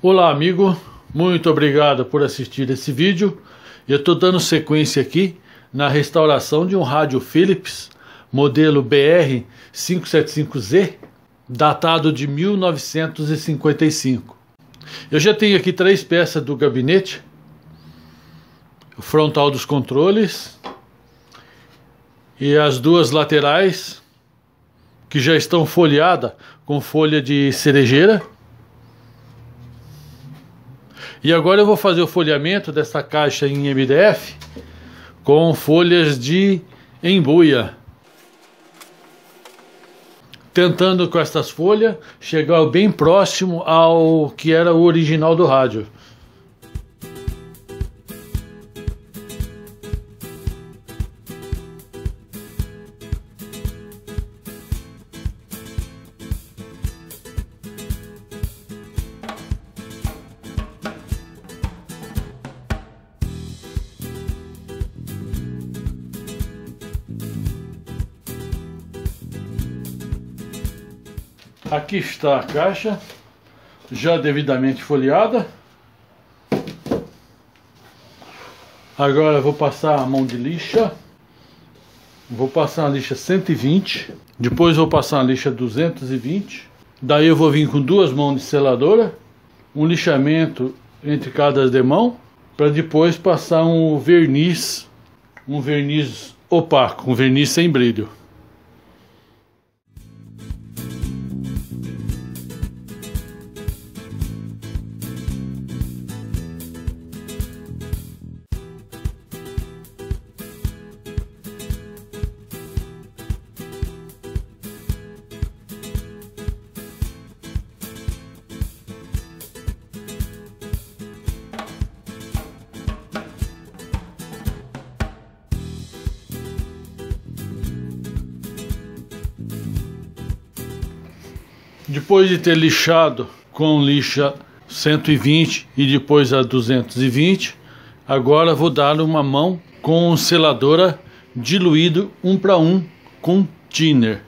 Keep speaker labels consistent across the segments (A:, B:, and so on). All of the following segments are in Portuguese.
A: Olá amigo, muito obrigado por assistir esse vídeo. Eu estou dando sequência aqui na restauração de um rádio Philips modelo BR575Z, datado de 1955. Eu já tenho aqui 3 peças do gabinete: o frontal dos controles e as 2 laterais, que já estão folheadas com folha de cerejeira. E agora eu vou fazer o folheamento dessa caixa em MDF com folhas de embuia, tentando com estas folhas chegar bem próximo ao que era o original do rádio. Aqui está a caixa, já devidamente folheada. Agora eu vou passar a mão de lixa. Vou passar uma lixa 120, depois vou passar uma lixa 220. Daí eu vou vir com 2 mãos de seladora, um lixamento entre cada demão, para depois passar um verniz opaco, um verniz sem brilho. Depois de ter lixado com lixa 120 e depois a 220, agora vou dar uma mão com seladora diluído 1:1 com thinner.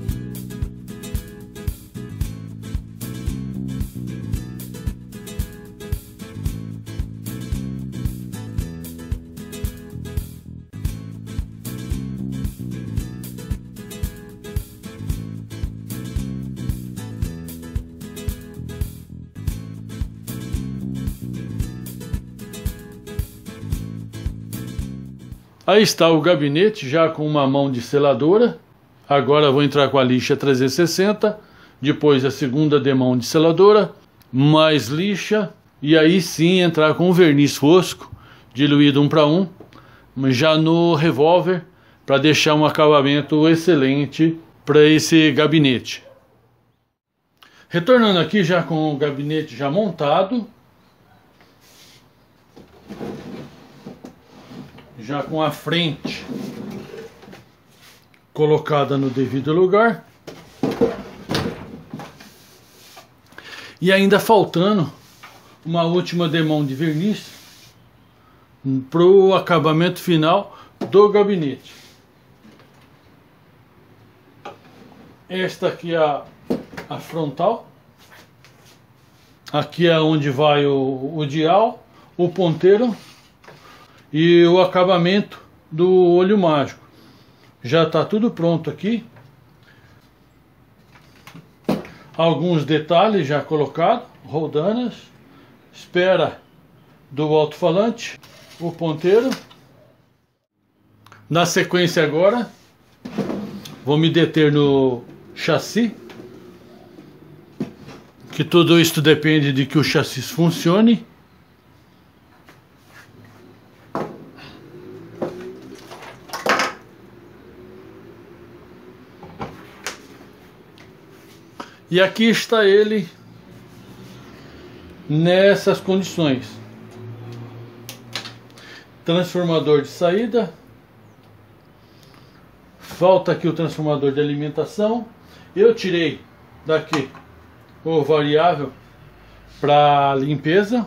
A: Aí está o gabinete já com uma mão de seladora. Agora vou entrar com a lixa 360, depois a segunda demão de seladora, mais lixa, e aí sim entrar com o verniz fosco, diluído 1:1, já no revólver, para deixar um acabamento excelente para esse gabinete. Retornando aqui já com o gabinete já montado, já com a frente colocada no devido lugar, e ainda faltando uma última demão de verniz para o acabamento final do gabinete. Esta aqui é a frontal, aqui é onde vai o dial, o ponteiro e o acabamento do olho mágico. Já está tudo pronto aqui. Alguns detalhes já colocados, roldanas, espera do alto-falante, o ponteiro. Na sequência agora, vou me deter no chassi, que tudo isso depende de que o chassi funcione. E aqui está ele nessas condições. Transformador de saída. Falta aqui o transformador de alimentação. Eu tirei daqui o variável para limpeza.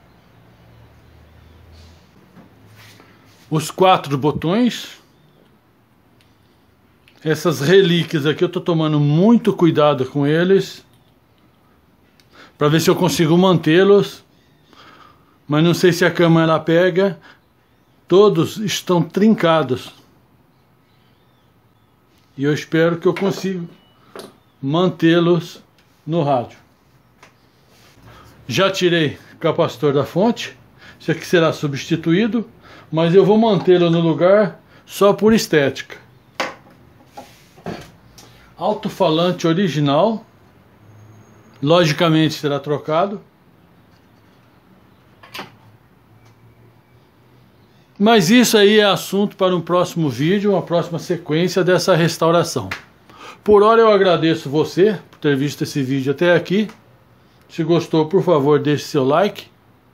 A: Os 4 botões. Essas relíquias aqui eu estou tomando muito cuidado com eles, para ver se eu consigo mantê-los, mas não sei se a câmera pega. Todos estão trincados e eu espero que eu consiga mantê-los no rádio. Já tirei o capacitor da fonte, isso aqui será substituído, mas eu vou mantê-lo no lugar só por estética. Alto-falante original, logicamente será trocado, mas isso aí é assunto para um próximo vídeo, uma próxima sequência dessa restauração. Por hora eu agradeço você por ter visto esse vídeo até aqui. Se gostou, por favor, deixe seu like.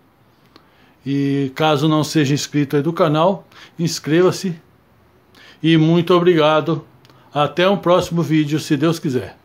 A: E caso não seja inscrito aí do canal, inscreva-se. E muito obrigado. Até um próximo vídeo, se Deus quiser.